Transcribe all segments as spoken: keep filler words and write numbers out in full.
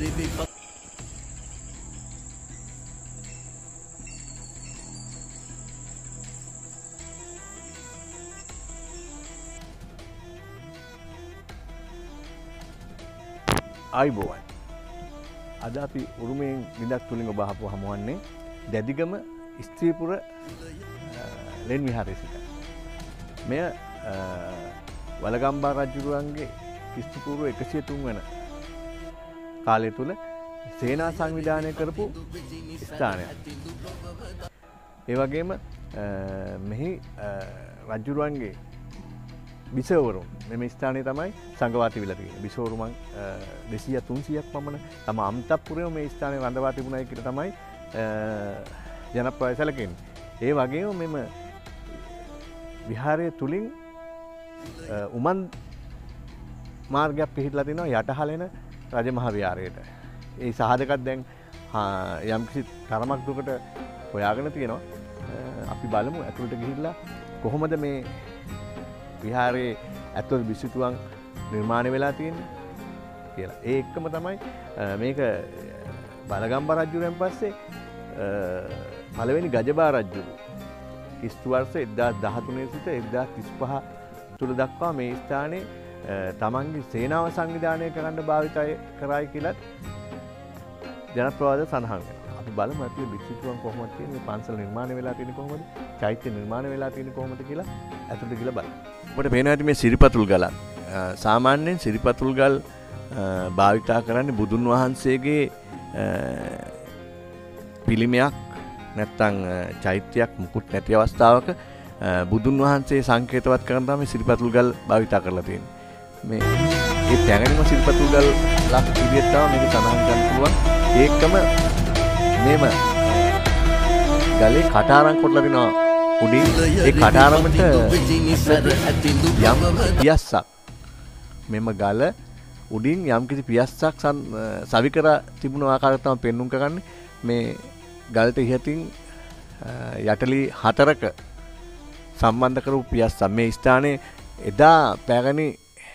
ආයිබෝවන් අද අපි උරුමයෙන් විඳක් තුලින් ඔබ අහපු හමුවන්නේ දැදිගම ස්ත්‍රීපුර ලෙන් විහාරයේ සිට මෙය වලගම්බා රජුරුවන්ගේ ක්‍රිස්තු පූර්ව එකසිය තුන් වන කාලය තුල සේනා සංවිධානය කරපු ස්ථානයක්. ඒ වගේම මෙහි රජුරුවන්ගේ බිසවරුන් මෙම ස්ථානයේ තමයි සංඝවා තිබිලා තියෙන්නේ. බිසවරු මං දෙසීය තුන්සීයක් පමණ තම අම්තප්පුරේ මේ ස්ථානයේ රඳවා තිබුණයි කියලා තමයි ජනප්‍රවාය සැලකෙන්නේ. ඒ වගේම මෙම විහාරය තුලින් උමන් මාර්ගයක් පිහිටලා තිනවා යටහලෙන රජමහා විහාරයට. ඒ සාධකත් දැන් යම්කිසි තරමක් දුරකට හොයාගෙන තියෙනවා. අපි බලමු ඇතුළට ගිහිල්ලා කොහොමද මේ විහාරයේ ඇතුල් විසිතුවන් නිර්මාණය වෙලා තියෙන්නේ කියලා. ඒ එක්කම තමයි මේක බලගම්බ රජුගෙන් පස්සේ පළවෙනි ගජබා රජු ක්‍රිස්තු වර්ෂ එක්දාස් දහතුනේ සිට එක්දාස් තිස්පහ තුල දක්වා මේ ස්ථානයේ තමන්ගේ සේනාව සංවිධානය කරන්න භාවිතය කරයි කියලත් ජනප්‍රවාද සඳහන් වෙනවා. අපි බලමු ඇතුලේ විසිතුවන් කොහොමද තියෙන්නේ, පන්සල් නිර්මාණය වෙලා තියෙන්නේ කොහොමද, චෛත්‍ය නිර්මාණය වෙලා තියෙන්නේ කොහොමද කියලා ඇතුලට ගිහලා බලමු. ඔබට පේනවා ඇති මේ සිරිපතුල් ගලක්. සාමාන්‍යයෙන් සිරිපතුල් ගල් භාවිතා කරන්නේ බුදුන් වහන්සේගේ පිළිමයක් නැත්තම් චෛත්‍යයක් මුකුත් නැති අවස්ථාවක බුදුන් වහන්සේ සංකේතවත් කරන තමයි සිරිපතුල් ගල් භාවිතා කරලා තියෙන්නේ. මේ ඒ පැහැදිලිම සිරිපතුල් ගල් ලක් විදියට තමයි මේක සඳහන් කරන්න පුළුවන්. ඒකම මේම ගලේ කටාරම් කොටලා දෙනවා. උඩින් ඒ කටාරමට යම් පියස්සක් මෙම ගල උඩින් යම්කිසි පියස්සක් සවි කර තිබුණ ආකාරය තමයි පෙන්눔 කරන්නේ. මේ ගලට ඉහතින් යටලි හතරක සම්බන්ධ කරපු පියස්සක් මේ ස්ථානයේ එදා පැරණි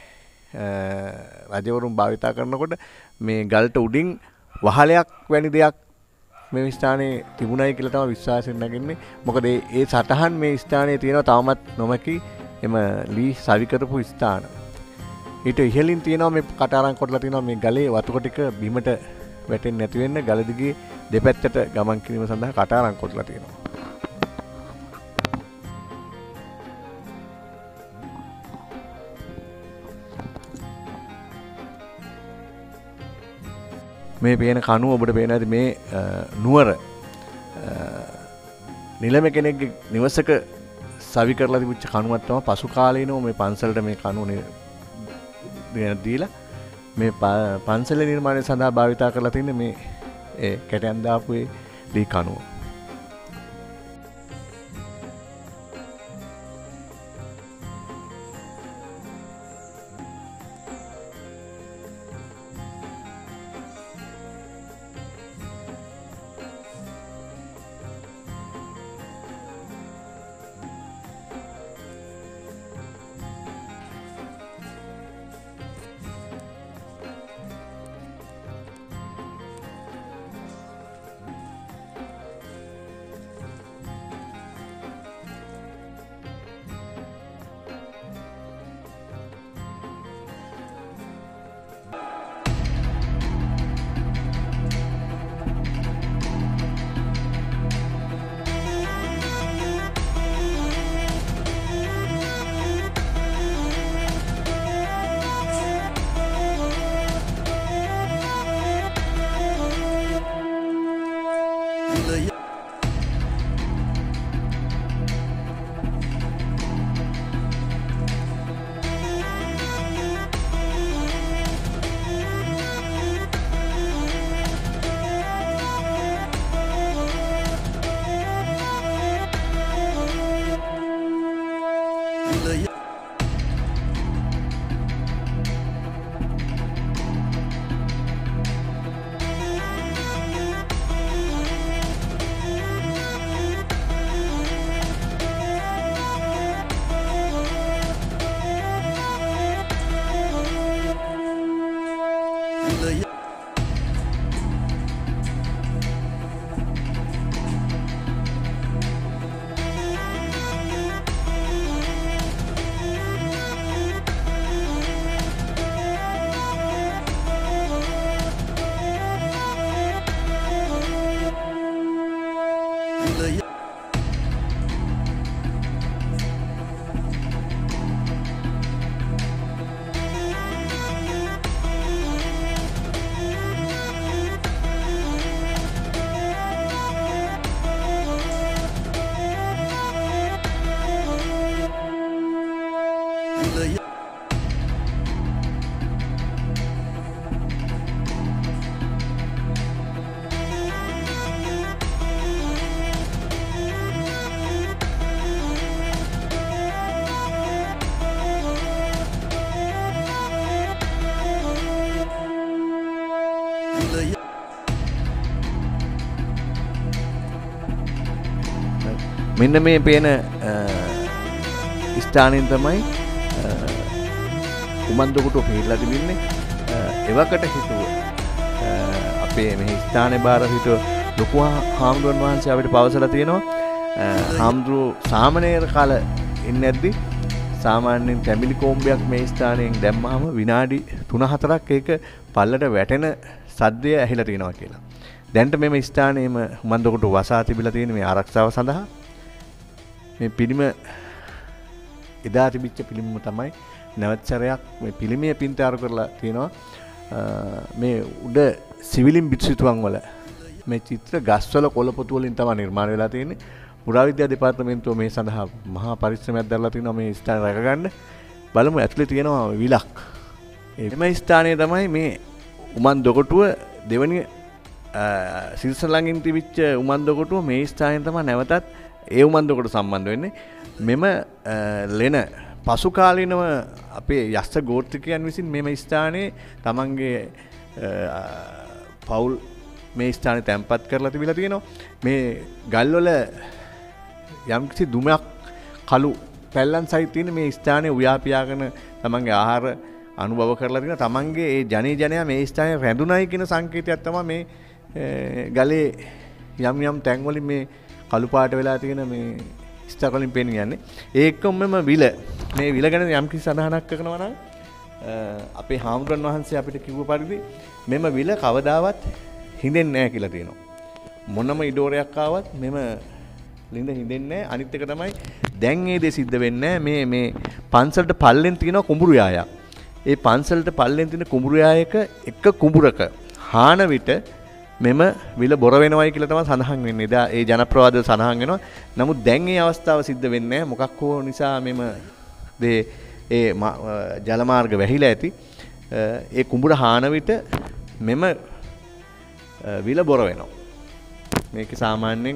රජවරුන් භාවිතා කරනකොට මේ ගලට උඩින් වහලයක් වැනි දෙයක් මේ ස්ථානයේ තිබුණයි කියලා තමයි විශ්වාසයෙන් නැගෙන්නේ. මොකද ඒ සටහන් මේ ස්ථානයේ තියෙනවා තවමත් නොමැකි එම ලී සවි කරපු ස්ථාන. ඊට ඉහළින් තියෙනවා මේ කටාරම් කොටලා තියෙනවා මේ ගලේ වතුර ටික බිමට වැටෙන්නේ නැති වෙන්න ගල දිගේ දෙපැත්තට ගමන් කිරීම සඳහා කටාරම් කොටලා තියෙනවා. මේ පේන කණුව ඔබට පේන ඇති මේ නුවර නිලම කෙනෙක්ගේ නිවසක සවි කරලා තිබුච්ච කණුවක් තමයි පසු කාලීනව මේ පන්සලට මේ කණුව දීලා මේ පන්සල නිර්මාණය සඳහා භාවිතා කරලා තින්නේ මේ ඒ කැටයන් දාපු ඒ දී කණුව. මෙන්න මේ පේන ස්ථානයෙන් තමයි උමන්දොකුට පිහිටලා තිබෙන්නේ. එවකට හිතුව අපේ මේ ස්ථානයේ බාර හිටව ලොකු හාමුදුරන් වහන්සේ අපිට පවසලා තියෙනවා හාමුදුරුවෝ සාමණේර කාල ඉන්නේ නැද්දි සාමාන්‍යයෙන් තැඹිලි කොම්බයක් මේ ස්ථානයෙන් දැම්මහම විනාඩි තුන හතරක් ඒක පල්ලට වැටෙන සද්දය ඇහිලා තියෙනවා කියලා. දැන්ට මෙම ස්ථානයේම උමන්දොකුට වසා තිබිලා තියෙන මේ ආරක්ෂාව සඳහා මේ පිළිම එදා තිබිච්ච පිළිමම තමයි නැවත සැරයක් මේ පිළිමය පින්තාරු කරලා තියෙනවා. මේ උඩ සිවිලින් බිත්සිතුවම් වල මේ චිත්‍ර ගස්වල කොළපොතු වලින් තමයි නිර්මාණය වෙලා තියෙන්නේ. පුරාවිද්‍යා දෙපාර්තමේන්තුව මේ සඳහා මහා පරිශ්‍රමයක් දරලා තිනවා මේ ස්ථාන රැකගන්න. බලමු ඇතුලේ තියෙනවා විලක්. මේ ස්ථානයේ තමයි මේ උමන්දොකොටුව දෙවනි සිරිස ළඟින් තිබිච්ච උමන්දොකොටුව මේ ස්ථානයෙන් තමයි නැවතත් ඒ උමන්දොකොට සම්බන්ධ වෙන්නේ. මෙම ලෙන පසු කාලීනව අපේ යස්ස ගෝත්‍රිකයන් විසින් මෙම ස්ථානයේ තමන්ගේ පවුල් මේ ස්ථානයේ තැන්පත් කරලා තිබිලා තියෙනවා. මේ ගල්වල යම්කිසි දුමක් කළු පැල්ලන් සහිත තියෙන මේ ස්ථානයේ උයාපියාගෙන තමන්ගේ ආහාර අනුභව කරලා තියෙනවා. තමන්ගේ ඒ ජනේ ජනයා මේ ස්ථානයේ රැඳුණයි කියන සංකේතයක් තමයි මේ ගලේ යම් යම් තැන් වලින් මේ කළු පාට වෙලා තියෙන මේ ස්ථාන වලින් පේන යන්නේ. ඒකම මෙම විල මේ විල ගැන යම් කිසි සඳහනක් කරනවා නම් අපේ හාමුදුරන් වහන්සේ අපිට කිව්ව පරිදි මෙම විල කවදාවත් හිඳෙන්නේ නැහැ කියලා තියෙනවා. මොනම ඉඩෝරයක් ආවත් මෙම ලිඳ හිඳෙන්නේ නැහැ. අනිත් එක තමයි දැන් මේ දේ සිද්ධ වෙන්නේ මේ මේ පන්සලට පල්ලෙන් තියෙන කුඹුරු යායක්. ඒ පන්සලට පල්ලෙන් තියෙන කුඹුරු යායක එක කුඹුරක හාන විට මෙම විල බොර වෙනවයි කියලා තමයි සඳහන් වෙන්නේ. එදා ඒ ජනප්‍රවාද සඳහන් වෙනවා. නමුත් දැන් මේ අවස්ථාව සිද්ධ වෙන්නේ නැහැ. මොකක් හෝ නිසා මෙම දේ ඒ ජල මාර්ග වැහිලා ඇති. ඒ කුඹුර හාන විට මෙම විල බොර වෙනවා. මේක සාමාන්‍යයෙන්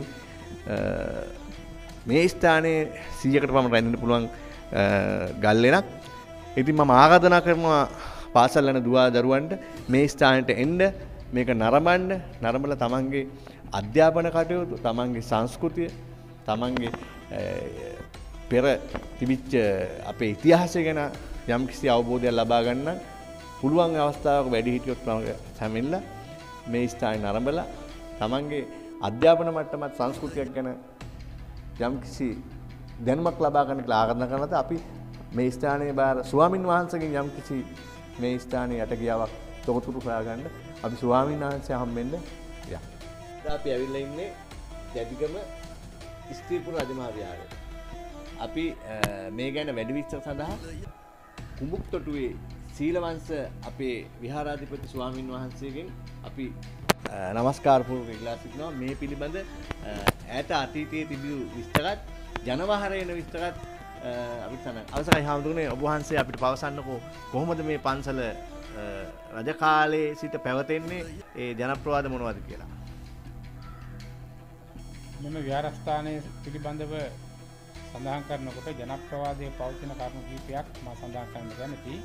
මේ ස්ථානයේ සීයකට පමණ රැඳෙන්න පුළුවන් ගල් ලෙනක්. ඉතින් මම ආරාධනා කරනවා පාසල් යන දුවා දරුවන්ට මේ ස්ථානයට එන්න, මේක නරඹන්න, නරඹලා තමන්ගේ අධ්‍යාපන කටයුතු, තමන්ගේ සංස්කෘතිය, තමන්ගේ පෙර තිබිච්ච අපේ ඉතිහාසය ගැන යම්කිසි අවබෝධයක් ලබා ගන්න පුළුවන් අවස්ථාවක වැඩි හිටියොත් මම සැමෙන්න මේ ස්ථානය නරඹලා තමන්ගේ අධ්‍යාපන මට්ටමත් සංස්කෘතියක් ගැන යම්කිසි දැනුමක් ලබා ගන්න කියලා ආරාධනා කරනවා. අපි මේ ස්ථානයේ බාර ස්වාමින් වහන්සේගෙන් යම්කිසි මේ ස්ථානයේ යට ගියාවක් තොරතුරු හොයාගන්න අපි ස්වාමීන් වහන්සේ හම්බෙන්න යා. අපි ඇවිල්ලා ඉන්නේ දැඩිගම ස්ත්‍රීපුර රජමහා විහාරයේ. අපි මේ ගැන වැඩි විස්තර සඳහා කුඹුක්තොටුවේ සීලවංශ අපේ විහාරාධිපති ස්වාමීන් වහන්සේගෙන් අපි නමස්කාර පූර්වක ඉල්ලා සිටිනවා. මේ පිළිබඳ ඈත අතීතයේ තිබූ විස්තරත් ජනවහරේන විස්තරත් අපි තන අවසරයි හාමුදුරනේ, ඔබ වහන්සේ අපිට පවසන්නකෝ කොහොමද මේ පන්සල රජ කාලයේ සිට පැවතෙන්නේ, ඒ ජනප්‍රවාද මොනවද කියලා. මෙම විහාරස්ථානයේ පිළිබඳව සඳහන් කරනකොට ජනප්‍රවාදයේ පවතින කරුණු කිහිපයක් මම සඳහන් කරන්න කැමතියි.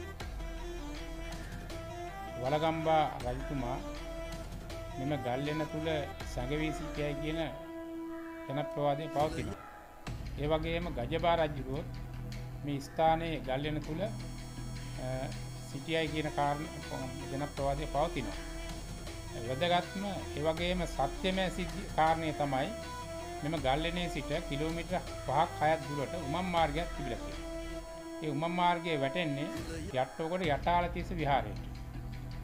වලගම්බා රජතුමා මෙම ගල්ලෙන තුල සැඟවී සිටියයි කියන ජනප්‍රවාදයේ පවතිනවා. ඒ වගේම ගජබා රජුරුවත් මේ ස්ථානයේ ගල්ලෙන තුල සිටියයි කියන කාරණා ජනප්‍රවාදයේ පවතිනවා. වැදගත්ම ඒ වගේම සත්‍යමය සිද්ධි කාරණේ තමයි මෙම ගල්ලෙනේ සිට කිලෝමීටර් පහක් හයක් දුරට උමම් මාර්ගයක් තිබිලා තියෙනවා. ඒ උමම් මාර්ගයේ වැටෙන්නේ යට්ටෝකඩ යටාලතිස්ස විහාරයට.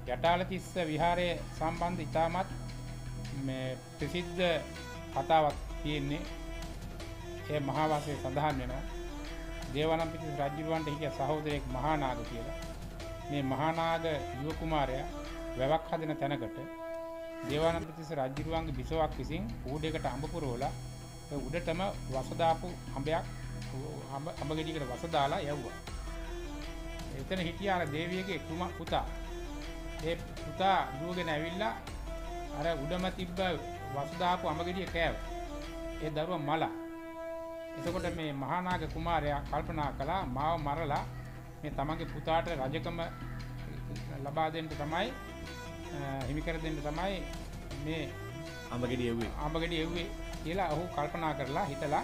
යටාලතිස්ස විහාරයේ සම්බන්ධ ඉතාමත් මේ ප්‍රසිද්ධ කතාවක් තියෙන්නේ. ඒ මහා වාසයේ සඳහන් වෙනවා. දේවානම්පියතිස්ස රජුවන්ට හිටිය සහෝදරයෙක් මහා නාග කියලා. මේ මහා නාග යුව කුමාරයා වැවක් හදන තැනකට දේවානම්පියතිස්ස රජුවන්ගේ බිසවක් විසින් ඌඩේකට අඹ පුරවලා ඒ උඩටම වස දාපු අඹයක් අඹ අඹ ගෙඩියකට වස දාලා යවුවා. එතන හිටිය අර දේවියගේ කුමා පුතා. ඒ පුතා දුවගෙන ඇවිල්ලා අර උඩම තිබ්බ වස දාපු අඹ ගෙඩිය කෑවා. ඒ දරුවා මලා. එතකොට මේ මහානාග කුමාරයා කල්පනා කළා මාව මරලා මේ තමන්ගේ පුතාට රජකම ලබා දෙන්න තමයි හිමි කර දෙන්න තමයි මේ අඹ ගෙඩිය එව්වේ. අඹ ගෙඩිය එව්වේ කියලා ඔහු කල්පනා කරලා හිතලා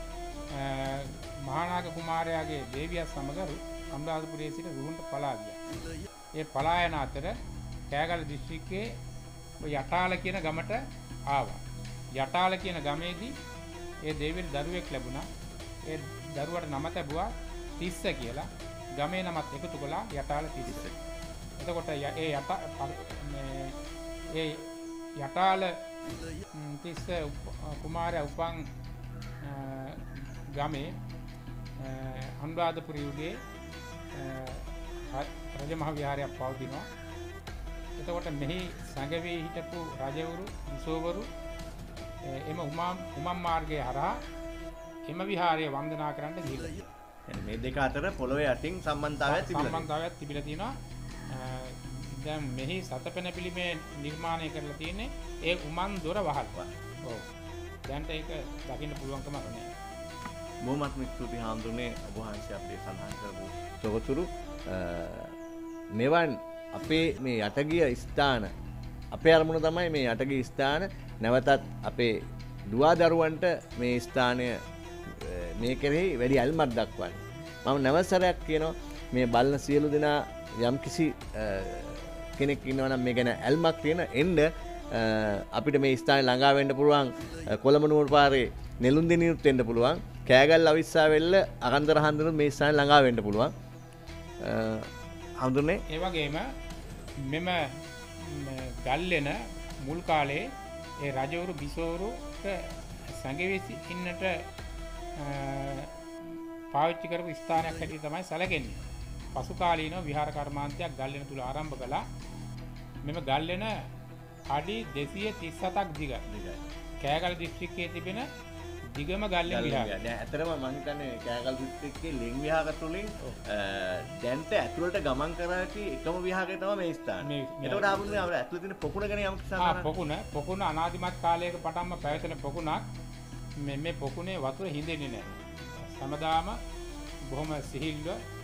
මහානාග කුමාරයාගේ දේවියත් සමග අනුරාධපුරයේ සිට රුහුණට පලා ගියා. ඒ පලා යන අතර කෑගල දිස්ත්‍රික්කයේ යටාල කියන ගමට ආවා. යටාල කියන ගමේදී ඒ දේවියට දරුවෙක් ලැබුණා. ඒ දරුවට නම තැබුවා තිස්ස කියලා. ගමේ නමත් එකතු කළා යටාල තිස්ස. එතකොට ඒ යට මේ ඒ යටාල තිස්ස කුමාරයා උපන් ගමේ අනුරාධපුර යුගයේ රජමහා විහාරයක් පවතිනවා. එතකොට මෙහි සංගවේ හිටපු රජවරු විසෝවරු එම උමම් උමම් මාර්ගයේ හරහා එම විහාරය වන්දනා කරන්න ගිහිල්ලා. මේ දෙක අතර පොළොවේ යටින් සම්බන්ධතාවයක් තිබිලා සම්බන්ධතාවයක් තිබිලා තියෙනවා. දැන් මෙහි සතපෙන පිළිමේ නිර්මාණය කරලා තියෙන්නේ ඒ උමන් දොර වහල්. ඔව්. දැන්ට ඒක දකින්න පුළුවන්කම නැහැ. බොහොමත්ම ස්තුතියි හාමුදුරනේ ඔබ වහන්සේ අපේ සඳහන් කරපු තොරතුරු මෙවන් අපේ මේ යටගිය ස්ථාන අපේ අරමුණ තමයි මේ යටගිය ස්ථාන නැවතත් අපේ දුවා දරුවන්ට මේ ස්ථානය මේ කෙරෙහි වැඩි ඇල්මක් දක්වන්න. මම නැවසරයක් කියනවා මේ බලන සියලු දෙනා යම් කිසි කෙනෙක් ඉන්නවා නම් මේ ගැන ඇල්මක් තියෙන එන්න අපිට මේ ස්ථානේ ළඟා වෙන්න පුළුවන්. කොළඹ නුවර පාරේ නෙළුම් දෙනිනුත් එන්න පුළුවන්. කෑගල් අවිස්සාවෙල්ල අකන්දර හන්දනුත් මේ ස්ථානේ ළඟා වෙන්න පුළුවන්. හඳුනේ ඒ වගේම මෙම ගල්ලෙන මුල් කාලේ ඒ රජවරු බිසෝවරුට සංගවිසි ඉන්නට පාවිච්චි කරපු ස්ථානයක් හැටියට තමයි සැලකෙන්නේ. පසු කාලීනව විහාර කර්මාන්තයක් ගල්ලෙන තුල ආරම්භ කළා. මෙම ගල්ලෙන අඩි දෙසිය තිස් හතක් දිගයි. කෑගල් දිස්ත්‍රික්කයේ තිබෙන දිගම ගල්ලෙන විහාරය. දැන් ඇත්තටම මම හිතන්නේ කෑගල් දිස්ත්‍රික්කයේ ලෙන් විහාර තුලින් දැන්ට ඇතුළට ගමන් කරා ඇති එකම විහාරය තමයි මේ ස්ථානේ. ඒකට ආපුනේ අපේ ඇතුළේ තියෙන පොකුණ ගැන යම් කිසි ආ පොකුණ පොකුණ අනාදිමත් කාලයක පටන්ම පැවතෙන පොකුණක්. මේ මේ පොකුණේ වතුර හිඳෙන්නේ නැහැ. හැමදාම බොහොම සිහිල්ව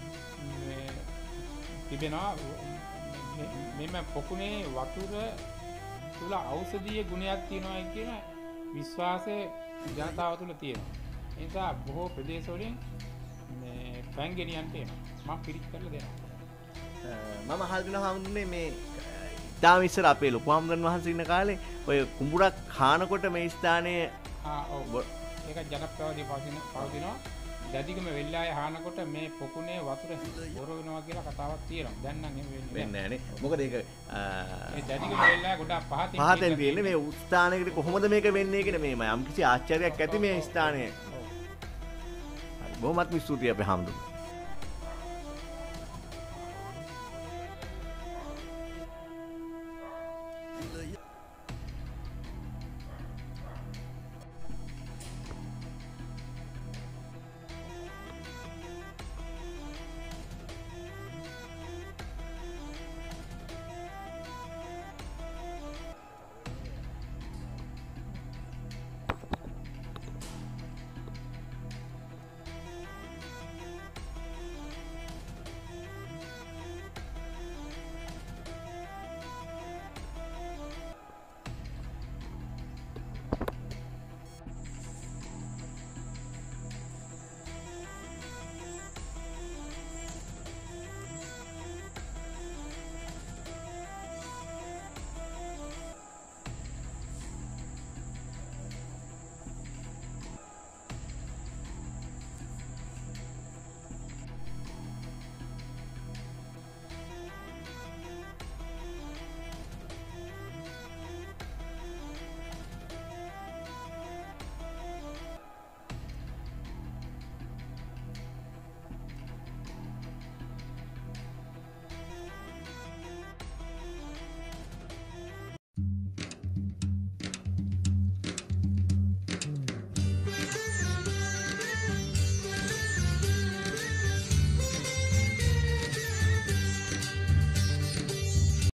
තිබෙනවා. මෙම පොකුණේ වතුර තුල ඖෂධීය ගුණයක් තියෙනවා කියන විශ්වාසය ජනතාව තුළ තියෙනවා. ඒ නිසා බොහෝ ප්‍රදේශවලින් මේ පැංගෙනියන්ට එනවා. මම පිරිත් කරලා දෙනවා. මම අහලා දෙනවා හඳුන්නේ මේ ඉතාම ඉස්සර අපේ ලොකු හාමුදුරන් වහන්සේ ඉන්න කාලේ ඔය කුඹුරක් කානකොට මේ ස්ථානයේ ආ ඔව් ඒක ජනප්‍රවාදී පවතින පවතිනවා. දැදිගම වෙල්ලාය හානකොට මේ පොකුණේ වතුර බොර වෙනවා කියලා කතාවක් තියෙනවා. දැන් නම් එහෙම වෙන්නේ නැහැ නේ. මොකද ඒක ඒ දැදිගම වෙල්ලාය ගොඩක් පහතින් පහතෙන් තියෙන්නේ මේ ස්ථානයකට කොහොමද මේක වෙන්නේ කියන මේ යම් කිසි ආශ්චර්යයක් ඇති මේ ස්ථානයේ. හරි බොහොමත්ම ස්තුතියි අපේ හාමුදුරුවෝ.